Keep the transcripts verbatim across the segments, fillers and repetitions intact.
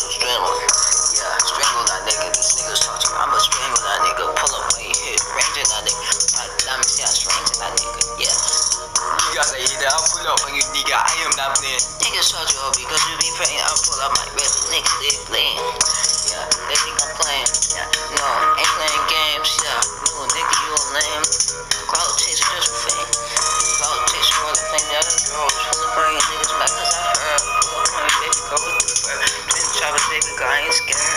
nigga strangle. Yeah, strangle that nigga. These niggas talk to me. I'ma strangle that nigga. Pull up when you hit, ranging that nigga. My diamonds, yeah, ranging that nigga. Yeah. You guys say that I'll pull up on you, nigga. I am not playing. Niggas talk to you because you be praying. I'll pull up my red. Niggas, they playing. Yeah, they think I'm playing. Yeah, no, ain't playing games. Yeah, no, nigga, you a lame. Cloud chaser just for fame. Cloud chaser for the fame. Yeah, the girls pull up on you niggas back cause I heard. Pull up on you, baby, go with the bird. Twin choppers, baby, girl, I ain't scared.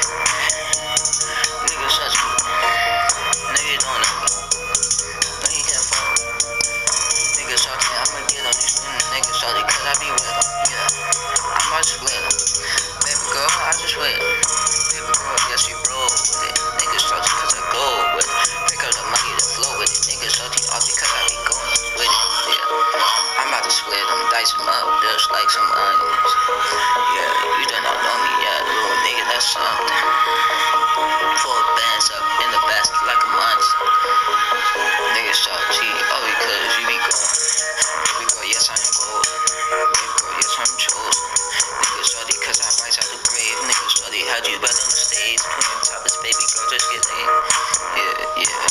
Niggas touch me. No, you don't know me. No, you can't follow me. Niggas talk to me, I'ma get on these niggas talk to me cause I be with them. Yeah, I'm about to split them. Baby girl, I just wait. Baby girl, yes, you roll with it. Niggas talk to me cause I go with it. Pick up the money to flow with it. Niggas talk to me all because I be going with it. Yeah, I'm about to split them, dice them up just like some onions. Yeah, you do not know me, yeah, little nigga, that's something. Four bands up in the basket like a monster. Niggas talk to you all because you be going. Baby girl, yes, I'm gold. Baby girl, yes, I'm chosen. Niggas study cause I rise out the grave. Niggas study how'd you bet on the stage. Twin topless, baby girl, just get laid. Yeah, yeah.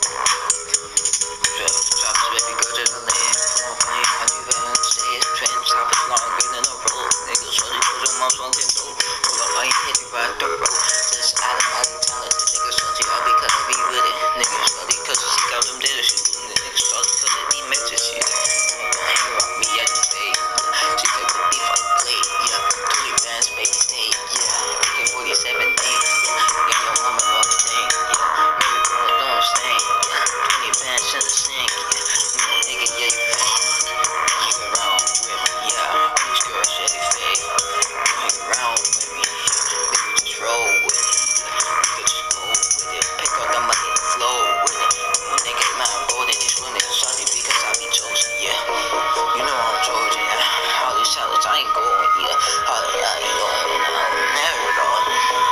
Topless, baby girl, just get laid. Pull up on you, how'd you bet on the stage. Twin topless, longer than a road. Niggas study cause your mom's on ten toes. Pull up on you, hit you by a dirt road. This island, I be talented. Niggas study all because I be with it. Niggas study cause you seek out them data shit. Niggas study cause they be mental shit. Don't hang around me, yeah, you fake. She take the beef on the plate, yeah. twenty bands, baby, stay, yeah. A K forty-seven, eight, yeah. Yeah, your mama know the thing, yeah. Baby girl, don't stain, yeah. twenty bands in the sink, yeah. You know, nigga, yeah, you fake. Don't hang around with me, yeah. All these girls, yeah, they fake. Don't hang around with me, nigga, just roll with it. Nigga, just go with it. Pick up the money and flow with it. Nigga, man, golden, these real niggas salty because I be chosen, yeah. You know I'm chosen, yeah. All these talents, I ain't going, yeah. All that, I ain't going, I'm never going.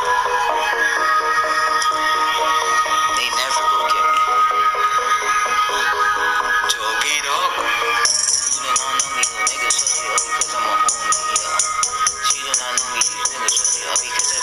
They never go get me. Took it up. You do not know me, you niggas shut it up because I'm a homie, yeah. She do not know me, you niggas shut it up because